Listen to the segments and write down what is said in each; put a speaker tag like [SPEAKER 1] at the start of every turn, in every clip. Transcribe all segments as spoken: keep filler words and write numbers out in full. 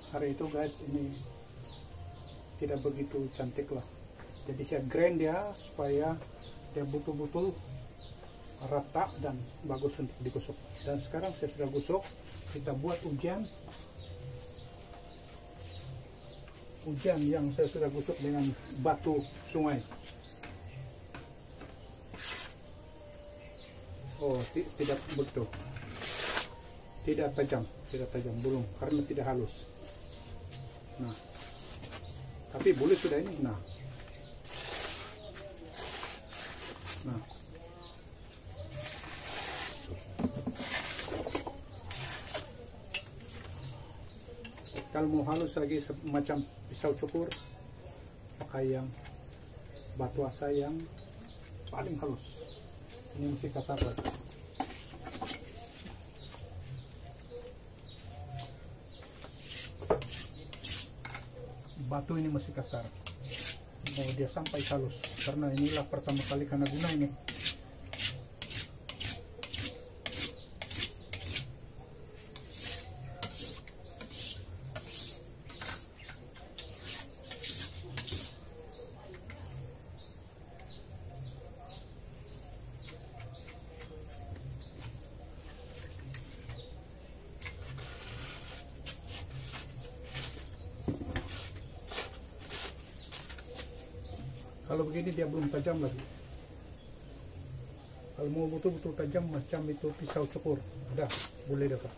[SPEAKER 1] hari itu guys, ini tidak begitu cantik lah. Jadi saya grind dia supaya dia betul-betul rata dan bagus untuk digosok. Dan sekarang saya sudah gosok, kita buat ujian ujian yang saya sudah gosok dengan batu sungai. Oh, tidak betul, tidak tajam, tidak tajam, belum, karena tidak halus. Nah, tapi boleh sudah ini. Nah, nah, kalau mau halus lagi semacam pisau cukur, pakai yang batu asa yang paling halus. Ini masih kasar lagi. Batu ini masih kasar, mau dia sampai halus, karena inilah pertama kali karena guna ini. Kalau begini dia belum tajam lagi. Kalau mau betul-betul tajam macam itu pisau cukur, udah boleh dah.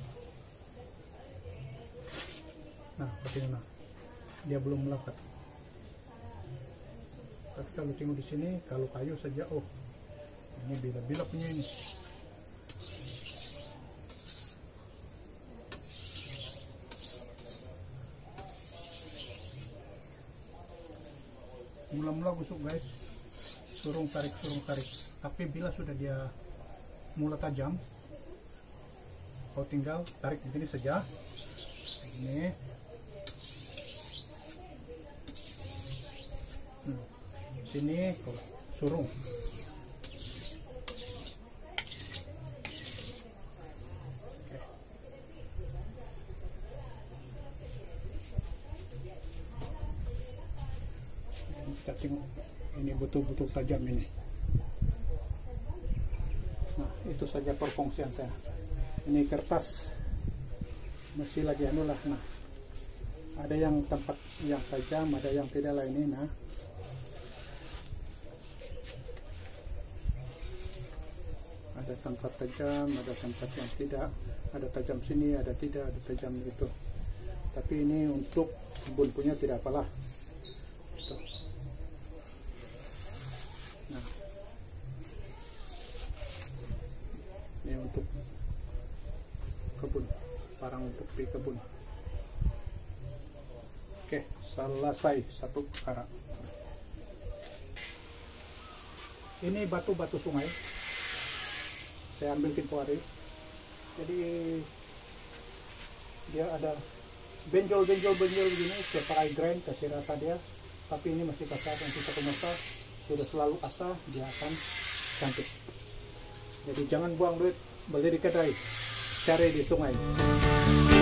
[SPEAKER 1] Nah, bagaimana? Dia belum melekat. Tapi kalau tengok di sini, kalau kayu saja, oh, ini bila-bila punya ini. Mula-mula gosok guys, surung tarik surung tarik, tapi bila sudah dia mulai tajam, kau tinggal tarik begini saja, ini, hmm. Sini kau surung. Kita tengok ini betul-betul tajam ini. Nah, itu saja perfungsian saya. Ini kertas masih lagi anu lah. Nah, ada yang tempat yang tajam, ada yang tidak lah ini. Nah, ada tempat tajam, ada tempat yang tidak, ada tajam sini, ada tidak, ada tajam itu. Tapi ini untuk kebun punya tidak apalah. Nah, ini untuk kebun, barang untuk di kebun. Oke, selesai satu perkara. Ini batu-batu sungai, saya ambil tempo hari. Jadi dia ada benjol-benjol-benjol begini, saya pakai grind, kasih rata dia. Tapi ini masih kasar, nanti satu masa sudah selalu asah, dia akan cantik. Jadi jangan buang duit beli di kedai, cari di sungai.